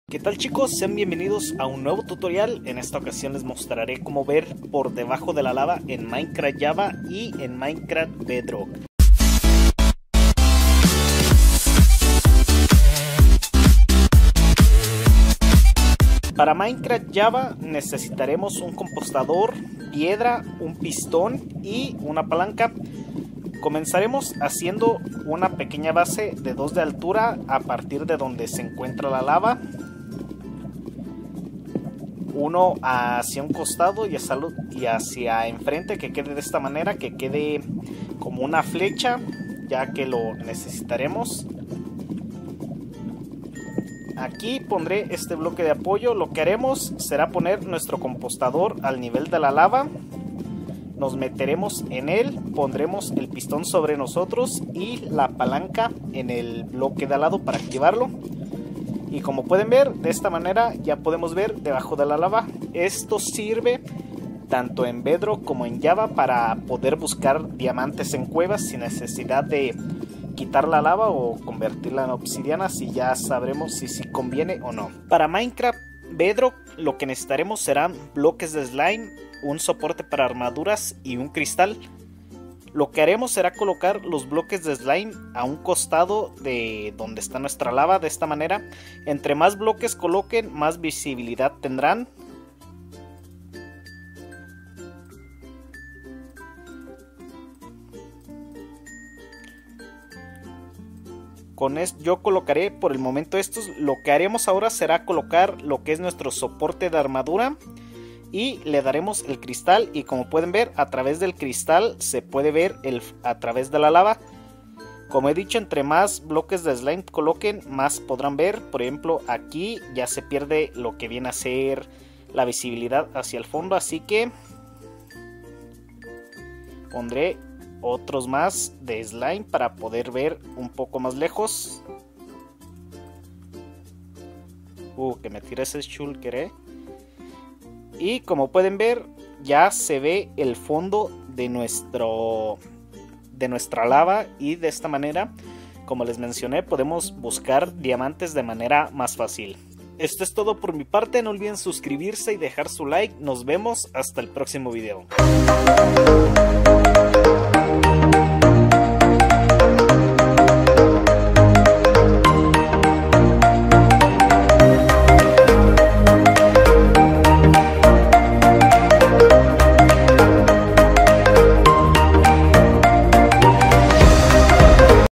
¿Qué tal chicos? Sean bienvenidos a un nuevo tutorial. En esta ocasión les mostraré cómo ver por debajo de la lava en Minecraft Java y en Minecraft Bedrock. Para Minecraft Java necesitaremos un compostador, piedra, un pistón y una palanca. Comenzaremos haciendo una pequeña base de 2 de altura a partir de donde se encuentra la lava. Uno hacia un costado y hacia enfrente, que quede de esta manera, que quede como una flecha, ya que lo necesitaremos. Aquí pondré este bloque de apoyo. Lo que haremos será poner nuestro compostador al nivel de la lava. Nos meteremos en él, pondremos el pistón sobre nosotros y la palanca en el bloque de al lado para activarlo. Y como pueden ver, de esta manera ya podemos ver debajo de la lava. Esto sirve tanto en Bedrock como en Java para poder buscar diamantes en cuevas sin necesidad de quitar la lava o convertirla en obsidiana, si ya sabremos si conviene o no. Para Minecraft Bedrock lo que necesitaremos serán bloques de slime, un soporte para armaduras y un cristal. Lo que haremos será colocar los bloques de slime a un costado de donde está nuestra lava, de esta manera. Entre más bloques coloquen, más visibilidad tendrán. Con esto yo colocaré por el momento estos. Lo que haremos ahora será colocar lo que es nuestro soporte de armadura y le daremos el cristal, y como pueden ver, a través del cristal se puede ver a través de la lava. Como he dicho, entre más bloques de slime coloquen, más podrán ver. Por ejemplo, aquí ya se pierde lo que viene a ser la visibilidad hacia el fondo, así que pondré otros más de slime para poder ver un poco más lejos. Que me tira ese shulker, Y como pueden ver, ya se ve el fondo de nuestra lava, y de esta manera, como les mencioné, podemos buscar diamantes de manera más fácil. Esto es todo por mi parte. No olviden suscribirse y dejar su like. Nos vemos hasta el próximo video.